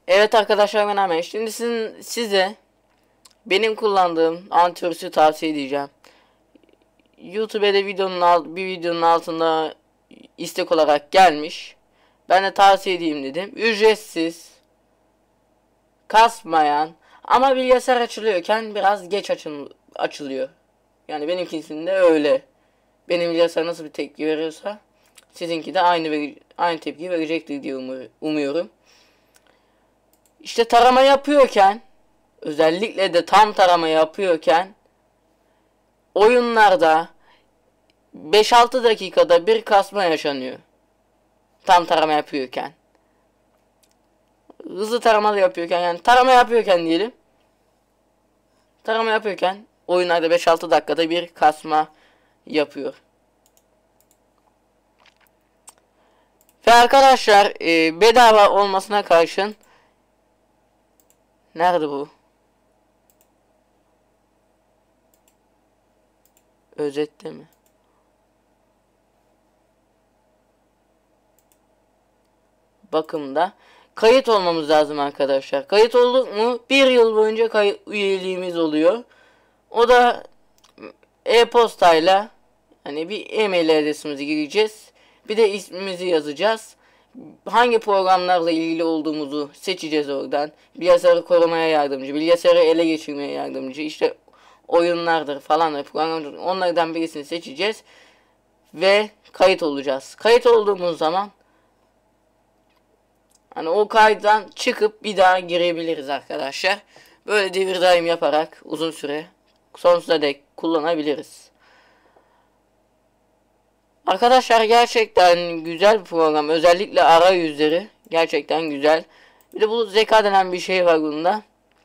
Evet arkadaşlar, ben Ahmet. Şimdi size benim kullandığım antivirüsü tavsiye edeceğim. YouTube'da bir videonun altında istek olarak gelmiş. Ben de tavsiye edeyim dedim. Ücretsiz, kasmayan ama bilgisayar açılıyorken biraz geç açılıyor. Yani benimkisinde öyle. Benim bilgisayar nasıl bir tepki veriyorsa sizinki de aynı tepki verecektir diye umuyorum. İşte tarama yapıyorken, özellikle de tam tarama yapıyorken oyunlarda 5-6 dakikada bir kasma yaşanıyor. Tam tarama yapıyorken. Hızlı tarama yapıyorken, yani tarama yapıyorken diyelim. Tarama yapıyorken oyunlarda 5-6 dakikada bir kasma yapıyor. Ve arkadaşlar bedava olmasına karşın, nerede bu? Özette mi? Bakımda kayıt olmamız lazım arkadaşlar. Kayıt olduk mu 1 yıl boyunca üyeliğimiz oluyor. O da e-postayla, hani bir e-mail adresimizi gireceğiz. Bir de ismimizi yazacağız. Hangi programlarla ilgili olduğumuzu seçeceğiz oradan. Bilgisayarı korumaya yardımcı, bilgisayarı ele geçirmeye yardımcı, işte oyunlardır falan, programlar, onlardan birisini seçeceğiz. Ve kayıt olacağız. Kayıt olduğumuz zaman hani o kayıttan çıkıp bir daha girebiliriz arkadaşlar. Böyle devir daim yaparak uzun süre, sonsuza dek kullanabiliriz. Arkadaşlar gerçekten güzel bir program. Özellikle arayüzleri gerçekten güzel. Bir de bu zeka denen bir şey var bunda.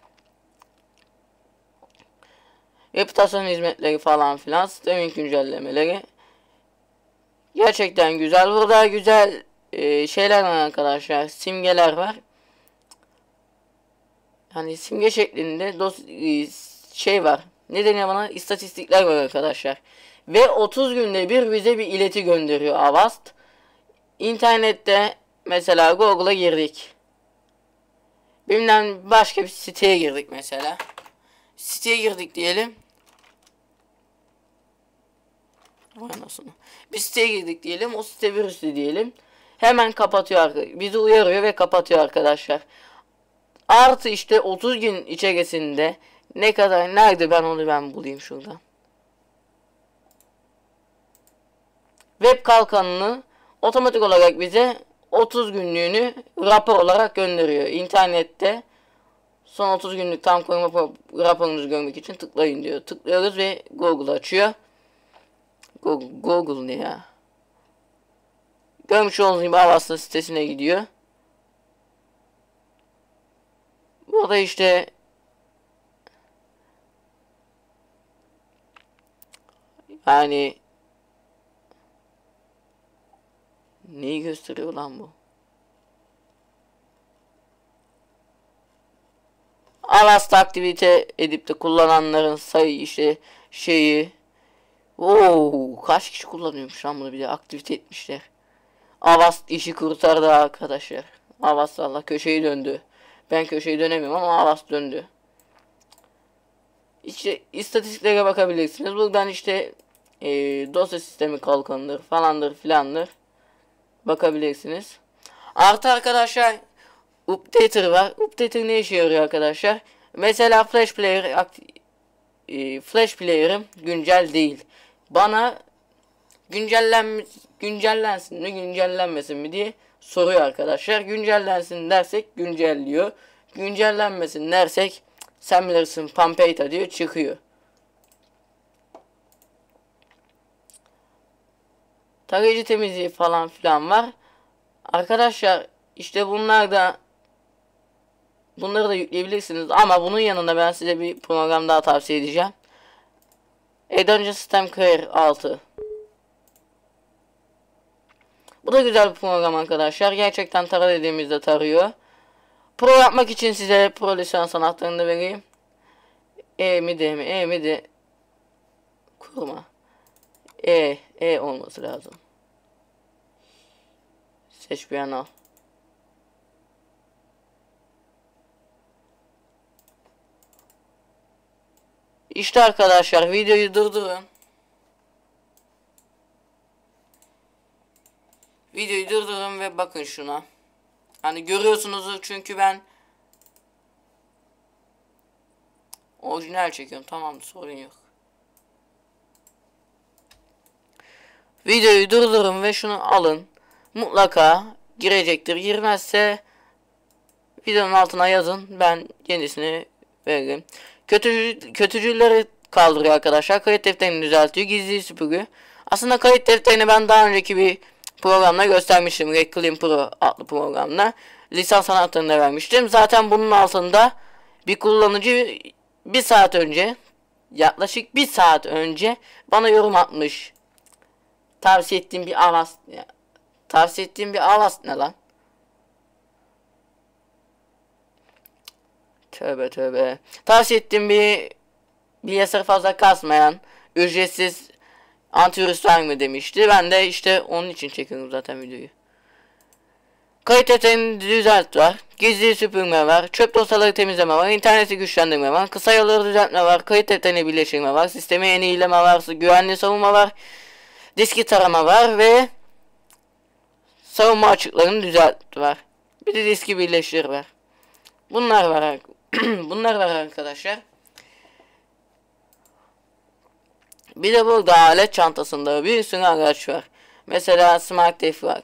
Reputasyon hizmetleri falan filan, sistemin güncellemeleri gerçekten güzel. Burada güzel şeyler var arkadaşlar. Simgeler var. Hani simge şeklinde şey var. Ne deniyor bana? İstatistikler var arkadaşlar. Ve 30 günde bir bize bir ileti gönderiyor Avast. İnternette mesela Google'a girdik. Bilmem başka bir siteye girdik mesela. Siteye girdik diyelim. Vay anasını. Bir siteye girdik diyelim. O site virüslü diyelim. Hemen kapatıyor. Bizi uyarıyor ve kapatıyor arkadaşlar. Artı işte 30 gün içerisinde ne kadar, nerede, ben bulayım şuradan. Web kalkanını otomatik olarak bize 30 günlüğünü rapor olarak gönderiyor. İnternette son 30 günlük tam koruma raporunuzu görmek için tıklayın diyor. Tıklıyoruz ve Google açıyor. Google ne ya? Görmüş olduğunuz gibi Avast'ın sitesine gidiyor. Burada işte yani neyi gösteriyor lan bu? Avast aktivite edip de kullananların sayı, işte şeyi. Kaç kişi kullanıyormuş lan bunu, bir de aktivite etmişler. Avast işi kurtardı arkadaşlar. Avast valla köşeyi döndü. Ben köşeyi dönemiyorum ama Avast döndü. İşte istatistiklere bakabilirsiniz. Buradan işte dosya sistemi kalkanıdır falandır filandır. Bakabilirsiniz. Artı arkadaşlar updater var. Updater ne işe yarıyor arkadaşlar? Mesela Flash Player'ım güncel değil. Bana güncellensin mi güncellenmesin mi diye soruyor arkadaşlar. Güncellensin dersek güncelliyor. Güncellenmesin dersek sen bilirsin Pampeta diyor, çıkıyor. Tarayıcı temizliği falan filan var. Arkadaşlar işte bunları da yükleyebilirsiniz ama bunun yanında ben size bir program daha tavsiye edeceğim. Adventure System Career 6. Bu da güzel bir program arkadaşlar. Gerçekten tara dediğimizde tarıyor. Pro yapmak için size pro lisans anahtarını da vereyim. E mi D mi? E mi D? Kurma. E olması lazım. Seç bir an al. İşte arkadaşlar, videoyu durdurun. Videoyu durdurun ve bakın şuna. Hani görüyorsunuz çünkü ben orijinal çekiyorum. Tamam, sorun yok. Videoyu durdurun ve şunu alın. Mutlaka girecektir. Girmezse videonun altına yazın. Ben yenisini veririm. Kötücülleri kaldırıyor arkadaşlar. Kayıt defterini düzeltiyor. Gizli süpürge. Aslında kayıt defterini ben daha önceki bir programda göstermiştim. Reclaim Pro adlı programda. Lisans anahtarını vermiştim. Zaten bunun altında bir kullanıcı bir saat önce, yaklaşık bir saat önce bana yorum atmış. Tavsiye ettiğim bir Avast. Tavsiye ettiğim bir Avast ne lan? Tövbe tövbe. Tavsiye ettiğim bir bilgisayarı fazla kasmayan, ücretsiz antivirüs var mı demişti. Ben de işte onun için çekiyorum zaten videoyu. Kayıt yeteneğini düzelt var. Gizli süpürme var. Çöp dosyaları temizleme var. İnterneti güçlendirme var. Kısa yolları düzeltme var. Kayıt yeteneğini birleştirme var. Sistemi yenileme var. Güvenli savunma var. Diski tarama var ve savunma açıklarını düzelt var. Bir de diski birleştir var. Bunlar var. Bunlar var arkadaşlar. Bir de burada alet çantasında bir sürü araç var. Mesela Smart Defrag.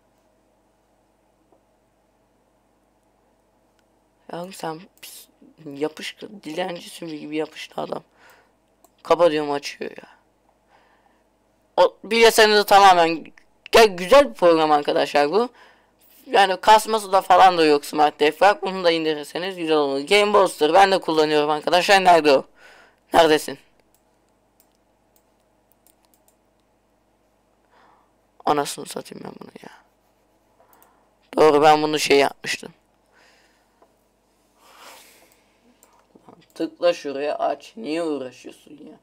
Ya sen pis, yapıştı, dilenci sümü gibi yapıştı adam. Kapa diyorum, açıyor ya. O bilgisayarınızı tamamen güzel bir program arkadaşlar bu. Yani kasması da falan da yok Smart Defrag. Bunu da indirirseniz güzel olur. Game Booster ben de kullanıyorum arkadaşlar. Nerede o? Neredesin? Anasını satayım ben bunu ya. Doğru, ben bunu şey yapmıştım. Tıkla şuraya, aç. Niye uğraşıyorsun ya?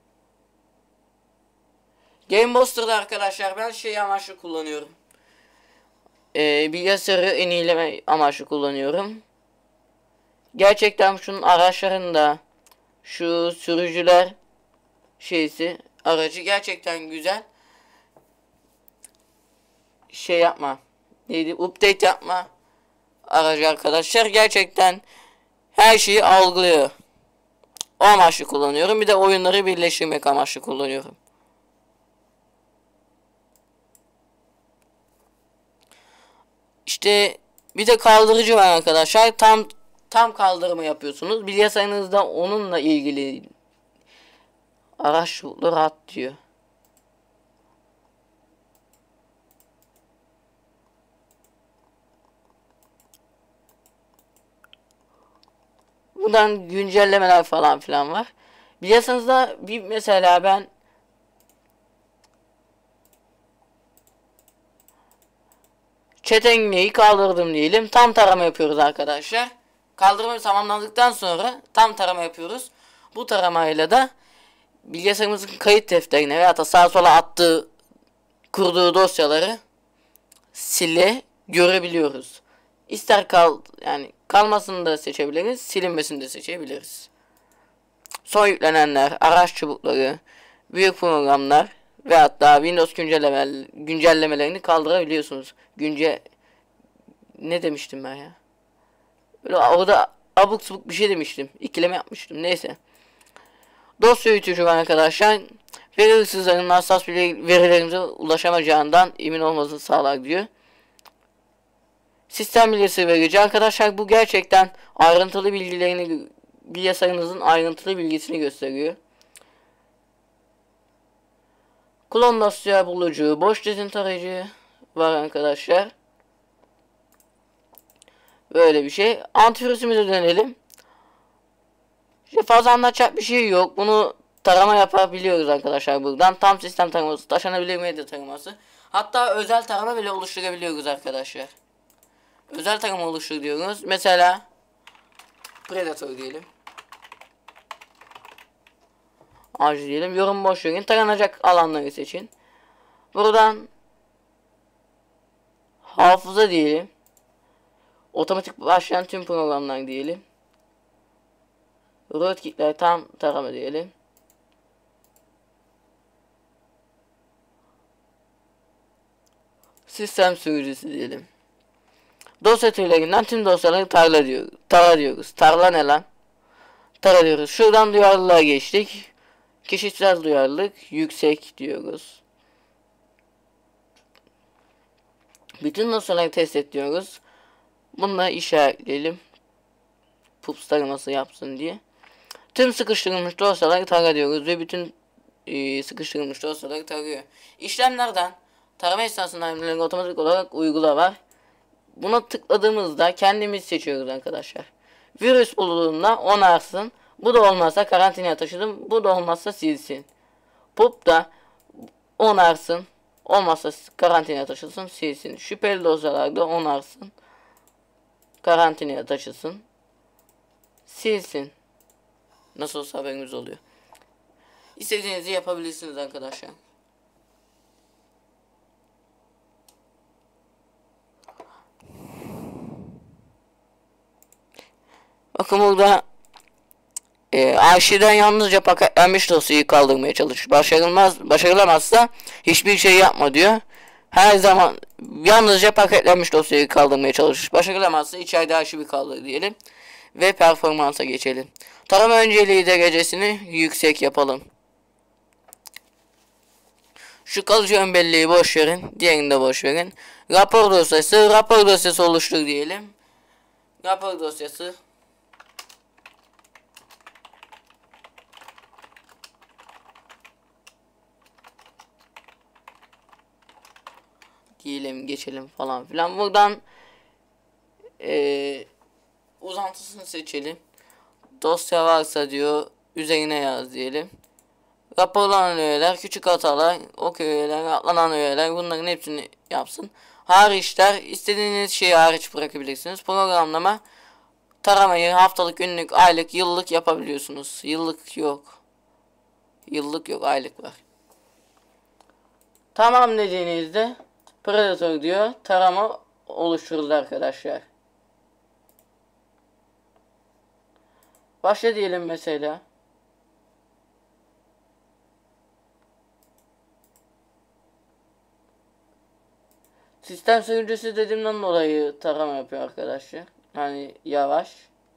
Game Booster'da arkadaşlar ben şey amaçlı kullanıyorum. Bilgisayarı en iyileme amaçlı kullanıyorum. Gerçekten şunun araçlarında şu sürücüler şeysi aracı gerçekten güzel. Şey yapma. Neydi? Update yapma. Aracı arkadaşlar gerçekten her şeyi algılıyor. O amaçlı kullanıyorum. Bir de oyunları birleştirmek amaçlı kullanıyorum. İşte bir de kaldırıcı var arkadaşlar. Tam kaldırımı yapıyorsunuz. Bilgisayarınızda onunla ilgili araç yolu rahat diyor. Buradan güncellemeler falan filan var. Bilgisayarınızda bir mesela ben chat engelleyi kaldırdım diyelim. Tam tarama yapıyoruz arkadaşlar. Kaldırma tamamlandıktan sonra tam tarama yapıyoruz. Bu taramayla da bilgisayarımızın kayıt defterine veya da sağa sola attığı, kurduğu dosyaları görebiliyoruz. İster yani kalmasını da seçebiliriz, silinmesini de seçebiliriz. Son yüklenenler, araç çubukları, büyük programlar ve hatta Windows güncellemelerini kaldırabiliyorsunuz. Ne demiştim ben ya? Böyle orada abuk subuk bir şey demiştim. İkileme yapmıştım. Neyse. Dosya yürütücü var arkadaşlar. Veri hırsızlarının hassas verilerimize ulaşamayacağından emin olmasını sağlar diyor. Sistem bilgisi verici. Arkadaşlar bu gerçekten ayrıntılı bilgilerini, bilgisayarınızın ayrıntılı bilgisini gösteriyor. Klon dosya bulucu, boş disk tarayıcı var arkadaşlar. Böyle bir şey. Antivirüsümüze dönelim. İşte fazla anlatacak bir şey yok. Bunu tarama yapabiliyoruz arkadaşlar buradan. Tam sistem taraması, taşınabilir medya taraması. Hatta özel tarama bile oluşturabiliyoruz arkadaşlar. Özel tarama oluştur diyoruz. Mesela Predator diyelim. Acil diyelim. Yorum boş verin. Taranacak alanları seçin. Buradan hafıza diyelim. Otomatik başlayan tüm programlar diyelim. Rootkitler tam tarama diyelim. Sistem sürücüsü diyelim. Dosya türlerinden tüm dosyaları tara diyoruz. Tarla ne lan? Tara diyoruz. Şuradan duyarlılığa geçtik. Kişisel duyarlılık yüksek diyoruz. Bütün dosyaları test et diyoruz. Bunları işaretleyelim. Pups taraması yapsın diye. Tüm sıkıştırılmış dosyaları tara diyoruz ve bütün sıkıştırılmış dosyaları tarıyor. İşlemlerden tarama esnasında hamlelerini otomatik olarak uygula var. Buna tıkladığımızda kendimiz seçiyoruz arkadaşlar. Virüs bulunduğunda onarsın. Bu da olmazsa karantinaya taşıdım. Bu da olmazsa silsin. Pup da onarsın. Olmazsa karantinaya taşısın, silsin. Şüpheli dosyalarda onarsın. Karantinaya taşısın. Silsin. Nasıl olsa haberimiz oluyor. İstediğinizi yapabilirsiniz arkadaşlar. Bakın burada arşivden yalnızca paketlenmiş dosyayı kaldırmaya çalış. Başarılamazsa hiçbir şey yapma diyor. Her zaman yalnızca paketlenmiş dosyayı kaldırmaya çalış. Başarılamazsa içeride arşivi kaldır diyelim. Ve performansa geçelim. Tarama önceliği derecesini yüksek yapalım. Şu kalıcı ön belleği boş verin. Diğerini de boş verin. Rapor dosyası oluştur diyelim. Rapor dosyası diyelim, geçelim falan filan. Buradan uzantısını seçelim. Dosya varsa diyor üzerine yaz diyelim. Raporlanan öğeler, küçük hatalar, ok öğeler, atlanan öğeler, bunların hepsini yapsın. Hariçler, istediğiniz şeyi hariç bırakabilirsiniz. Programlama, taramayı haftalık, günlük, aylık, yıllık yapabiliyorsunuz. Yıllık yok. Yıllık yok, aylık var. Tamam dediğinizde Predator diyor, tarama oluşturuldu arkadaşlar. Başla diyelim mesela. Sistem sürücüsü dediğimden dolayı tarama yapıyor arkadaşlar. Yani yavaş.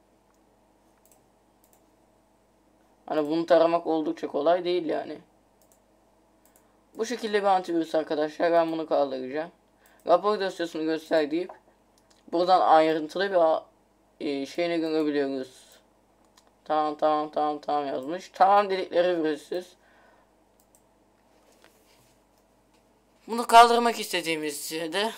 Hani bunu taramak oldukça kolay değil yani. Bu şekilde bir antivirüs arkadaşlar. Ben bunu kaldıracağım. Rapor dosyasını göster deyip buradan ayrıntılı bir şeyini görebiliyoruz. Tamam yazmış. Tamam dedikleri virüsüz. Bunu kaldırmak istediğimizde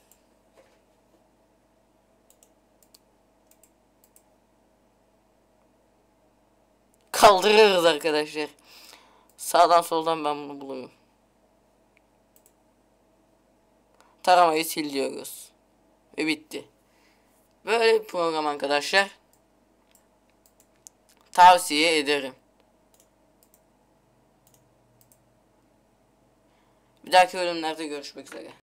kaldırırız arkadaşlar. Sağdan soldan ben bunu buluyorum. Taramayı sil diyoruz. Ve bitti. Böyle bir program arkadaşlar. Tavsiye ederim. Bir dahaki bölümlerde görüşmek üzere.